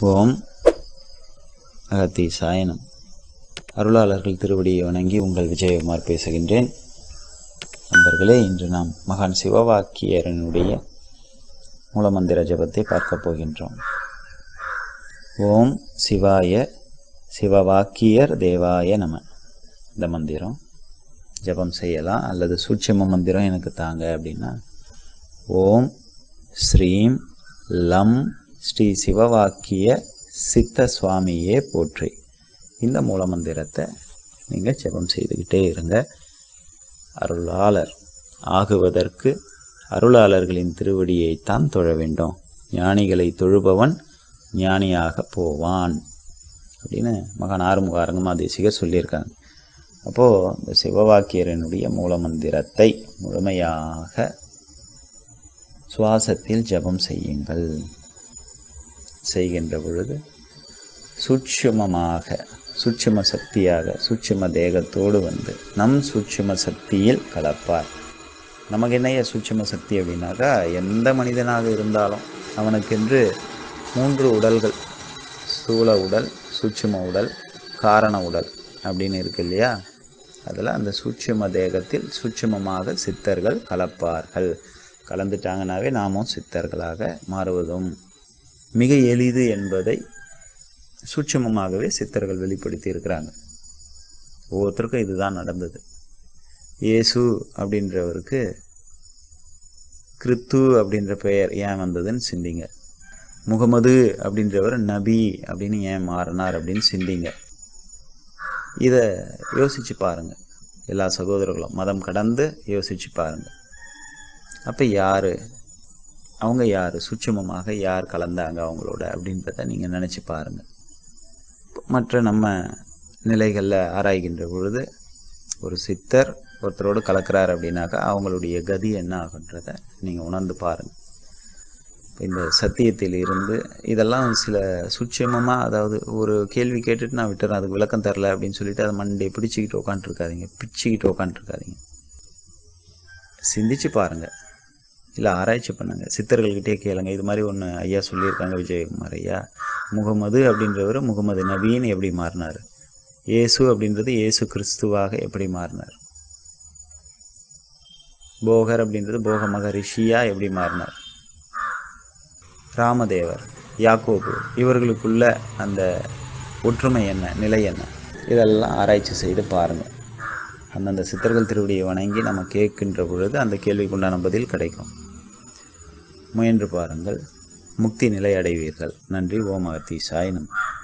ஓம் அகத்தீசாய நமः. அருளாளர்கள் திருவடியை வணங்கி உங்கள் விஜயகுமார் பேசுகின்றேன். நண்பர்களே, இன்று நாம் மகான் சிவவாக்கியரனுடைய மூலமந்திர ஜபத்தை பார்க்கப் போகின்றோம். ஓம் சிவாய சிவவாக்கியர் தேவாய நம. இந்த மந்திரம் ஜபம் செய்யலாம், அல்லது சூட்சும மந்திரம் எனக்கு தாங்க அப்படின்னா ஓம் ஸ்ரீம் லம் ஸ்ரீ சிவவாக்கிய சித்த சுவாமியே போற்றி. இந்த மூலமந்திரத்தை நீங்கள் ஜெபம் செய்துக்கிட்டே இருங்க. அருளாளர் ஆகுவதற்கு அருளாளர்களின் திருவடியைத்தான் தொழ வேண்டும். ஞானிகளை தொழுபவன் ஞானியாக போவான் அப்படின்னு மகான் ஆறுமுக அரங்கமாதேசிகர் சொல்லியிருக்காங்க. அப்போது இந்த சிவவாக்கியரனுடைய மூலமந்திரத்தை முழுமையாக சுவாசத்தில் ஜபம் செய்யுங்கள். செய்கின்ற பொழுது சூட்சுமமாக, சூட்சும சக்தியாக, சூட்சும தேகத்தோடு வந்து நம் சூட்சும சக்தியில் கலப்பார். நமக்கு என்னைய சூட்சும சக்தி அப்படின்னாக்கா, எந்த மனிதனாக இருந்தாலும் அவனுக்கென்று 3 உடல்கள், ஸ்தூல உடல், சூட்சும உடல், காரண உடல் அப்படின்னு இருக்கு இல்லையா? அதில் அந்த சூட்சும தேகத்தில் சூட்சுமமாக சித்தர்கள் கலப்பார்கள். கலந்துட்டாங்கனாவே நாமும் சித்தர்களாக மாறுவதும் மிக எளிது என்பதை சூட்சுமமாகவே சித்தர்கள் வெளிப்படுத்தி இருக்கிறாங்க. ஒவ்வொருத்தருக்கும் இதுதான் நடந்தது. இயேசு அப்படின்றவருக்கு கிறித்து அப்படின்ற பெயர் ஏன் வந்ததுன்னு சிந்திங்க. முகமது அப்படின்றவர் நபி அப்படின்னு ஏன் மாறினார் அப்படின்னு சிந்திங்க. இதை யோசிச்சு பாருங்க. எல்லா சகோதரர்களும் மதம் கடந்து யோசிச்சு பாருங்க. அப்போ அவங்க யார், சூட்சுமமாக யார் கலந்தாங்க அவங்களோட அப்படின்றத நீங்கள் நினச்சி பாருங்கள். மற்ற நம்ம நிலைகளில் ஆராய்கின்ற பொழுது ஒரு சித்தர் ஒருத்தரோடு கலக்கிறார் அப்படின்னாக்கா அவங்களுடைய கதி என்ன ஆகுன்றதை நீங்கள் உணர்ந்து பாருங்கள். இந்த சத்தியத்தில் இருந்து இதெல்லாம் சில சூட்சுமமாக, அதாவது ஒரு கேள்வி கேட்டுட்டு நான் விட்டுறேன், அதுக்கு விளக்கம் தரல அப்படின்னு சொல்லிட்டு அதை மண்டையை பிடிச்சிக்கிட்டு உட்காந்துருக்காதீங்க. சிந்திச்சு பாருங்கள், இல்லை ஆராய்ச்சி பண்ணுங்க. சித்தர்கள்கிட்டே கேளுங்க. இது மாதிரி ஒன்று ஐயா சொல்லியிருக்காங்க, விஜயகுமார் ஐயா. முகமது அப்படின்றவர் முகமது நபின்னு எப்படி மாறினார்? இயேசு அப்படின்றது இயேசு கிறிஸ்துவாக எப்படி மாறினார்? போகர் அப்படின்றது போக மகரிஷியா எப்படி மாறினார்? ராமதேவர், யாக்கோபு, இவர்களுக்குள்ள அந்த ஒற்றுமை என்ன, நிலை என்ன? இதெல்லாம் ஆராய்ச்சி செய்து பாருங்கள். அந்தந்த சித்தர்கள் திருவடியை வணங்கி நம்ம கேட்கின்ற பொழுது அந்த கேள்விக்குண்டான பதில் கிடைக்கும். முயன்று பாருங்கள், முக்தி நிலை அடைவீர்கள். நன்றி. ஓம் அகத்தீசாய நமः.